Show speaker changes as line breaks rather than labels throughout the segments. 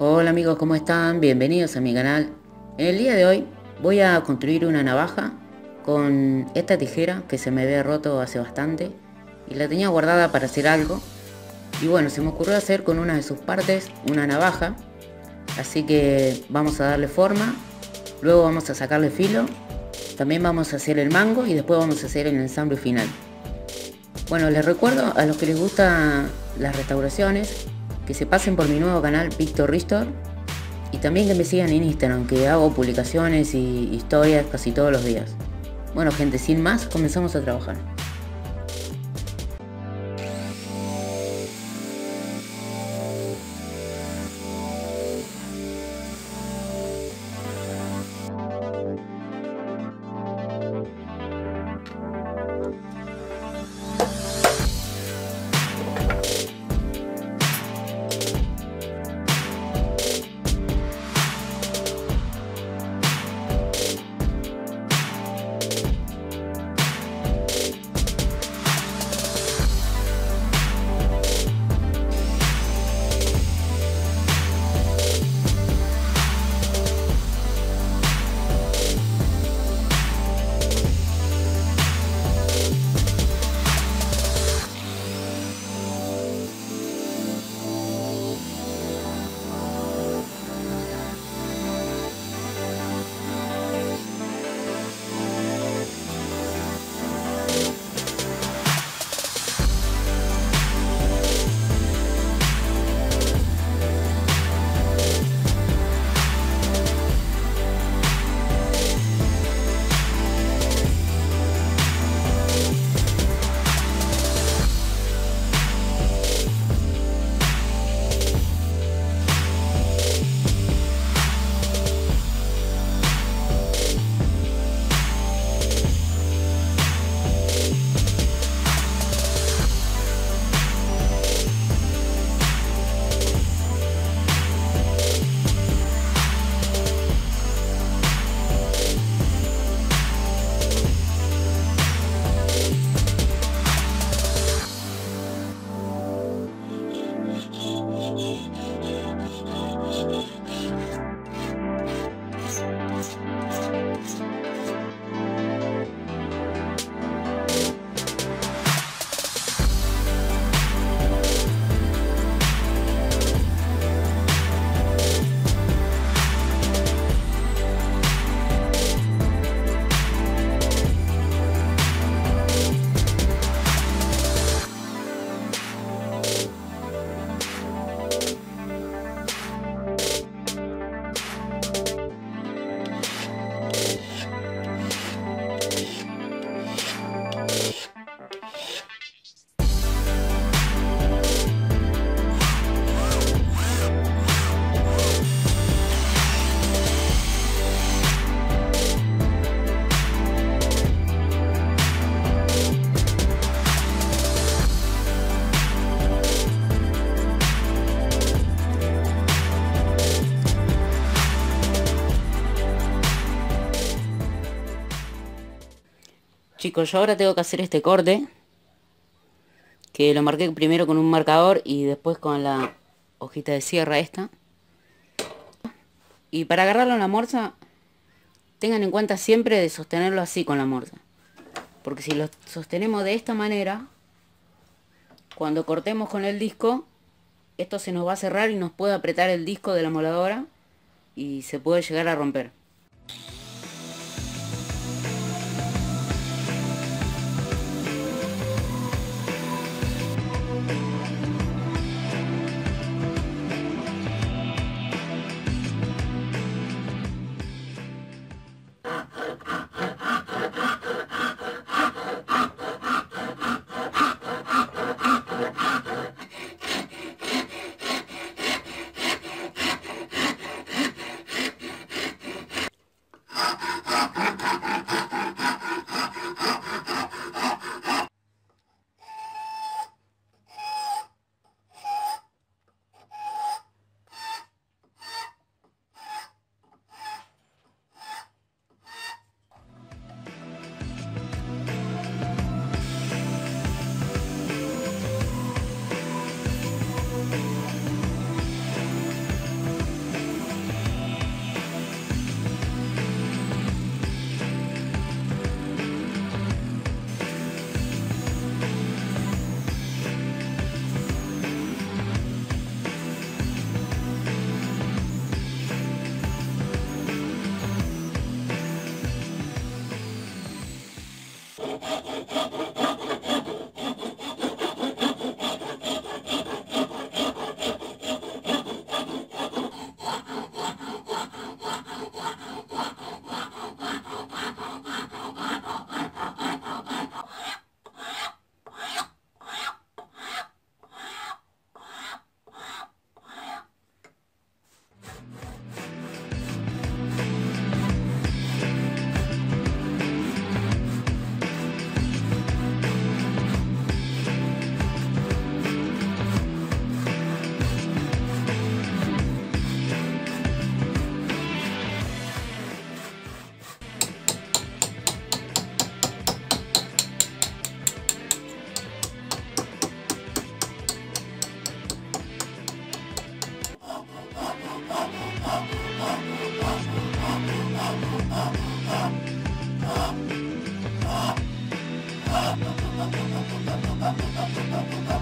Hola amigos, ¿cómo están? Bienvenidos a mi canal. En el día de hoy voy a construir una navaja con esta tijera que se me había roto hace bastante y la tenía guardada para hacer algo. Y bueno, se me ocurrió hacer con una de sus partes una navaja. Así que vamos a darle forma, luego vamos a sacarle filo, también vamos a hacer el mango y después vamos a hacer el ensamble final. Bueno, les recuerdo a los que les gustan las restauraciones que se pasen por mi nuevo canal Victor Restore y también que me sigan en Instagram, que hago publicaciones y historias casi todos los días. Bueno gente, sin más, comenzamos a trabajar. Chicos, yo ahora tengo que hacer este corte, que lo marqué primero con un marcador y después con la hojita de sierra esta. Y para agarrarlo en la morsa, tengan en cuenta siempre de sostenerlo así con la morsa. Porque si lo sostenemos de esta manera, cuando cortemos con el disco, esto se nos va a cerrar y nos puede apretar el disco de la moladora y se puede llegar a romper.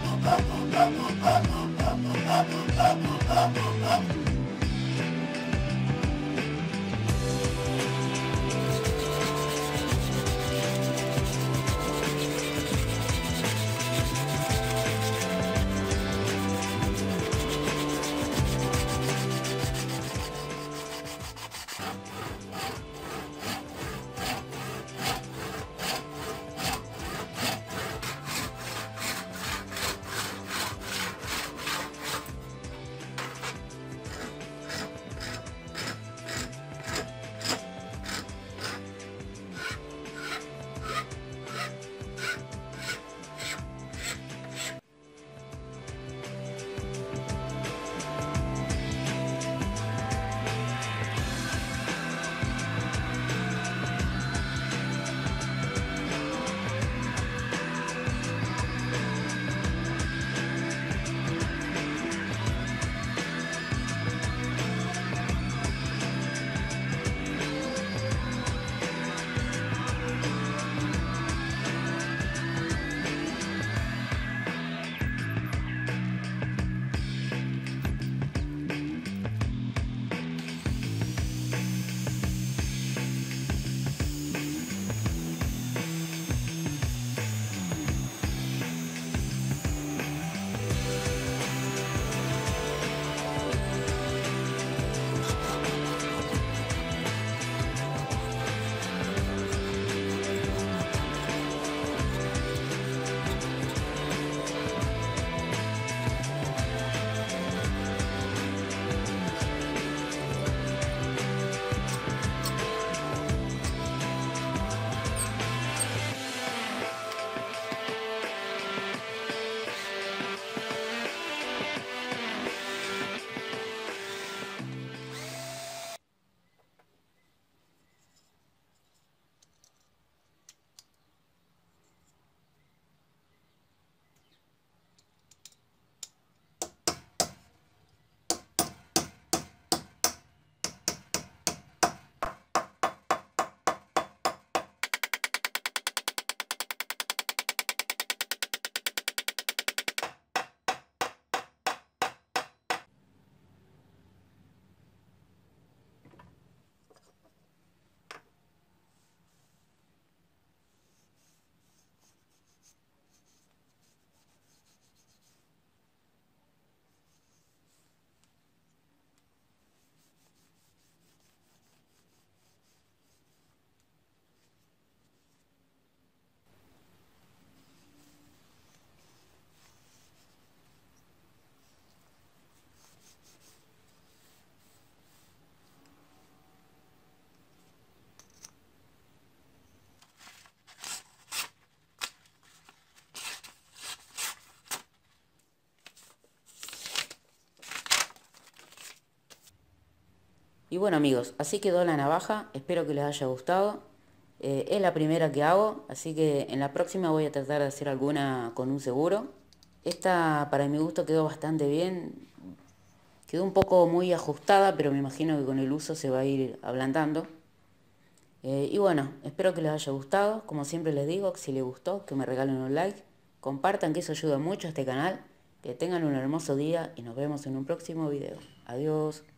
Y bueno amigos, así quedó la navaja, espero que les haya gustado. Es la primera que hago, así que en la próxima voy a tratar de hacer alguna con un seguro. Esta para mi gusto quedó bastante bien, quedó un poco muy ajustada, pero me imagino que con el uso se va a ir ablandando. Y bueno, espero que les haya gustado, como siempre les digo, si les gustó, que me regalen un like, compartan que eso ayuda mucho a este canal, que tengan un hermoso día y nos vemos en un próximo video. Adiós.